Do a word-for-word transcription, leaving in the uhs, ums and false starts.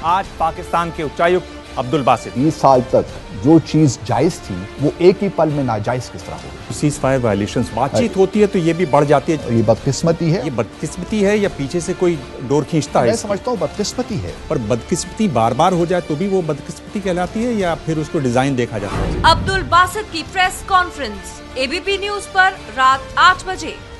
आज पाकिस्तान के उच्चायुक्त अब्दुल बासित। बीस साल तक जो चीज जायज थी वो एक ही पल में नाजायज किस तरह हो। सीज फायर वायलेशंस बातचीत होती है तो ये भी बढ़ जाती है। ये बदकिस्मती है। ये बदकिस्मती है या पीछे से कोई डोर खींचता है? मैं समझता हूँ बदकिस्मती है। पर बदकिस्मती बार बार हो जाए तो भी वो बदकिस्मती कहलाती है या फिर उसको डिजाइन देखा जाता है? अब्दुल बासित की प्रेस कॉन्फ्रेंस एबीपी न्यूज पर रात आठ बजे।